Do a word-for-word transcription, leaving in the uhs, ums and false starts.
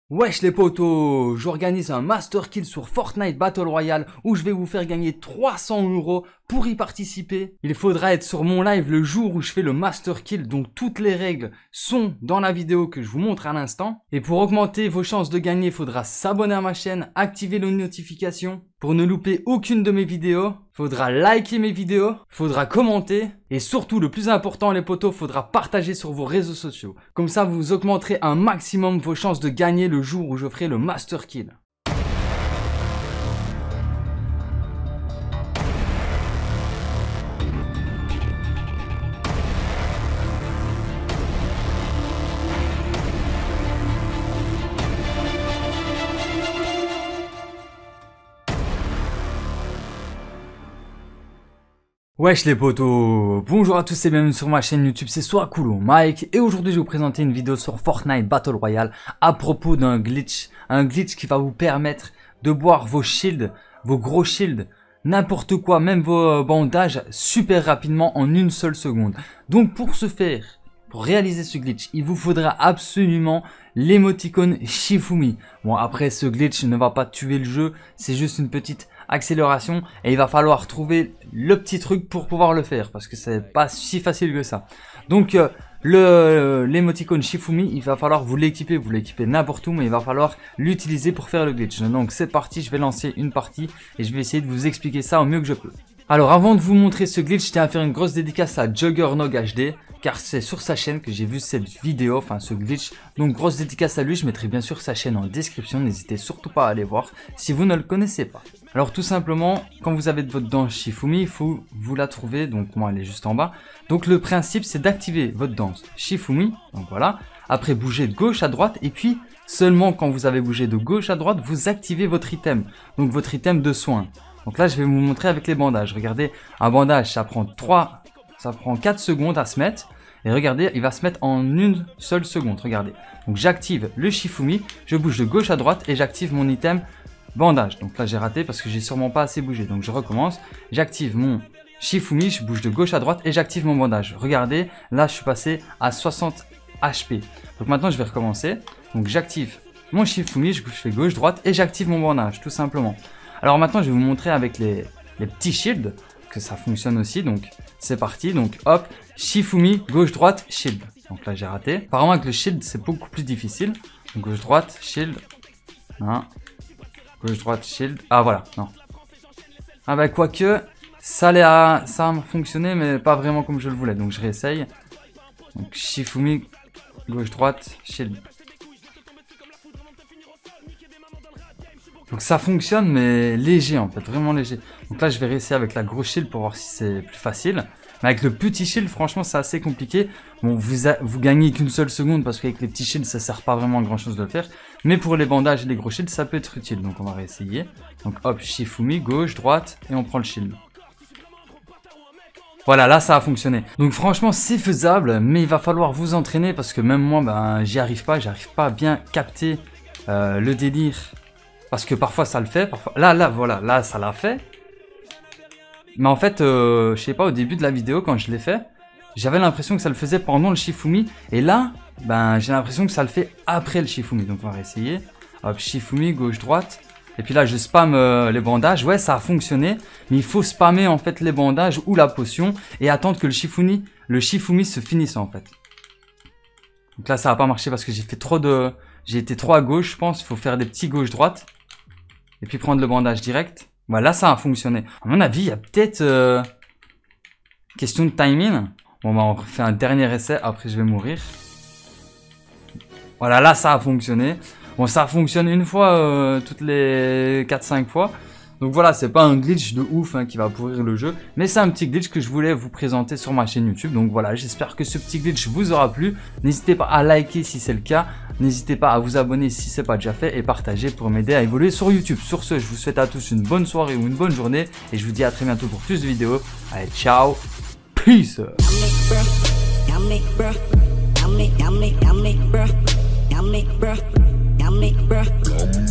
Wesh les potos, j'organise un Master Kill sur Fortnite Battle Royale où je vais vous faire gagner trois cents euros. Pour y participer, il faudra être sur mon live le jour où je fais le Master Kill, donc toutes les règles sont dans la vidéo que je vous montre à l'instant. Et pour augmenter vos chances de gagner, il faudra s'abonner à ma chaîne, activer les notifications pour ne louper aucune de mes vidéos. Il faudra liker mes vidéos, il faudra commenter et surtout le plus important les potos, il faudra partager sur vos réseaux sociaux. Comme ça vous augmenterez un maximum vos chances de gagner le jour où je ferai le Master Kill. Wesh les potos, bonjour à tous et bienvenue sur ma chaîne YouTube, c'est Soakulo Mike et aujourd'hui je vais vous présenter une vidéo sur Fortnite Battle Royale à propos d'un glitch, un glitch qui va vous permettre de boire vos shields, vos gros shields, n'importe quoi, même vos bandages super rapidement en une seule seconde. Donc pour ce faire, pour réaliser ce glitch, il vous faudra absolument l'émoticône Shifumi. Bon après ce glitch ne va pas tuer le jeu, c'est juste une petite accélération et il va falloir trouver le petit truc pour pouvoir le faire parce que c'est pas si facile que ça. Donc euh, le l'émoticône Shifumi, il va falloir vous l'équiper, vous l'équiper n'importe où, mais il va falloir l'utiliser pour faire le glitch. Donc c'est parti, je vais lancer une partie et je vais essayer de vous expliquer ça au mieux que je peux. Alors avant de vous montrer ce glitch, je tiens à faire une grosse dédicace à Juggernog H D car c'est sur sa chaîne que j'ai vu cette vidéo, enfin ce glitch. Donc grosse dédicace à lui, je mettrai bien sûr sa chaîne en description, n'hésitez surtout pas à aller voir si vous ne le connaissez pas. Alors tout simplement, quand vous avez votre danse Shifumi, il faut vous la trouver, donc moi elle est juste en bas. Donc le principe c'est d'activer votre danse Shifumi, donc voilà. Après bouger de gauche à droite et puis seulement quand vous avez bougé de gauche à droite, vous activez votre item, donc votre item de soin. Donc là je vais vous montrer avec les bandages, regardez, un bandage ça prend trois, ça prend quatre secondes à se mettre. Et regardez, il va se mettre en une seule seconde, regardez. Donc j'active le Shifumi, je bouge de gauche à droite et j'active mon item bandage. Donc là j'ai raté parce que j'ai sûrement pas assez bougé. Donc je recommence, j'active mon Shifumi, je bouge de gauche à droite et j'active mon bandage. Regardez, là je suis passé à soixante H P. Donc maintenant je vais recommencer. Donc j'active mon Shifumi, je fais gauche droite et j'active mon bandage, tout simplement. Alors maintenant je vais vous montrer avec les, les petits shields que ça fonctionne aussi. Donc c'est parti, donc hop, Shifumi, gauche droite, shield. Donc là j'ai raté. Apparemment avec le shield c'est beaucoup plus difficile. Donc, gauche droite, shield. Non. Gauche droite, shield. Ah voilà, non. Ah bah quoique, ça allait à, ça a fonctionné mais pas vraiment comme je le voulais. Donc je réessaye. Donc Shifumi, gauche droite, shield. Donc ça fonctionne mais léger en fait, vraiment léger. Donc là je vais réessayer avec la grosse shield pour voir si c'est plus facile. Mais avec le petit shield franchement c'est assez compliqué. Bon vous, a, vous gagnez qu'une seule seconde parce qu'avec les petits shields ça sert pas vraiment à grand chose de le faire. Mais pour les bandages et les gros shields ça peut être utile. Donc on va réessayer. Donc hop, Shifumi, gauche, droite et on prend le shield. Voilà, là ça a fonctionné. Donc franchement c'est faisable mais il va falloir vous entraîner parce que même moi ben, j'y arrive pas. J'arrive pas à bien capter euh, le délire. Parce que parfois ça le fait, parfois... Là, là, voilà, là ça l'a fait. Mais en fait, euh, je sais pas, au début de la vidéo, quand je l'ai fait, j'avais l'impression que ça le faisait pendant le Shifumi. Et là, ben, j'ai l'impression que ça le fait après le Shifumi. Donc on va réessayer. Hop, Shifumi, gauche-droite. Et puis là, je spam euh, les bandages. Ouais, ça a fonctionné. Mais il faut spammer en fait les bandages ou la potion. Et attendre que le Shifumi, le Shifumi se finisse en fait. Donc là, ça n'a pas marché parce que j'ai fait trop de... J'ai été trop à gauche, je pense. Il faut faire des petits gauche-droite. Et puis prendre le bandage direct. Voilà, ça a fonctionné. À mon avis, il y a peut-être... Euh, question de timing. Bon, bah, on refait un dernier essai. Après, je vais mourir. Voilà, là, ça a fonctionné. Bon, ça fonctionne une fois, euh, toutes les quatre cinq fois. Donc voilà, c'est pas un glitch de ouf hein, qui va pourrir le jeu. Mais c'est un petit glitch que je voulais vous présenter sur ma chaîne YouTube. Donc voilà, j'espère que ce petit glitch vous aura plu. N'hésitez pas à liker si c'est le cas. N'hésitez pas à vous abonner si ce n'est pas déjà fait. Et partager pour m'aider à évoluer sur YouTube. Sur ce, je vous souhaite à tous une bonne soirée ou une bonne journée. Et je vous dis à très bientôt pour plus de vidéos. Allez, ciao. Peace. Yummy, bruh.